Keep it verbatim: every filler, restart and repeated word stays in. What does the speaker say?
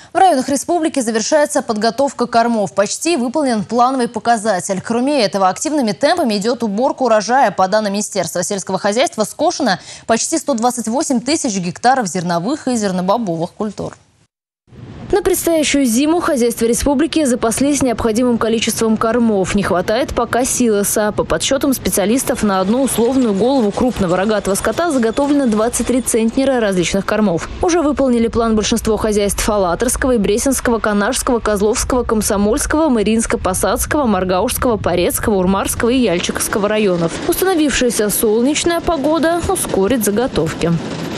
В районах республики завершается подготовка кормов. Почти выполнен плановый показатель. Кроме этого, активными темпами идет уборка урожая. По данным Министерства сельского хозяйства, скошено почти сто двадцать восемь тысяч гектаров зерновых и зернобобовых культур. На предстоящую зиму хозяйства республики запаслись необходимым количеством кормов. Не хватает пока силоса. По подсчетам специалистов, на одну условную голову крупного рогатого скота заготовлено двадцать три центнера различных кормов. Уже выполнили план большинство хозяйств Алатырского и Бресенского, Канашского, Козловского, Комсомольского, Мариинско-Посадского, Маргаушского, Порецкого, Урмарского и Яльчиковского районов. Установившаяся солнечная погода ускорит заготовки.